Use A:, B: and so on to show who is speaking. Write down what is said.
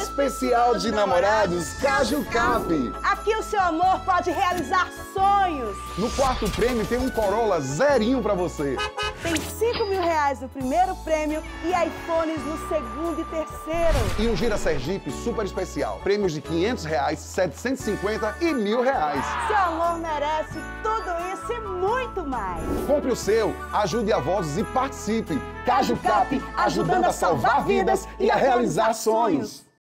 A: Especial de namorados Caju Cap.
B: Aqui o seu amor pode realizar sonhos.
A: No quarto prêmio tem um Corolla zerinho pra você.
B: Tem R$5.000 no primeiro prêmio e iPhones no segundo e terceiro.
A: E um Gira Sergipe super especial. Prêmios de R$500, R$750 e R$1.000.
B: Seu amor merece tudo isso e muito mais.
A: Compre o seu, ajude a vozes e participe. Caju Cap, ajudando a salvar vidas e a realizar sonhos.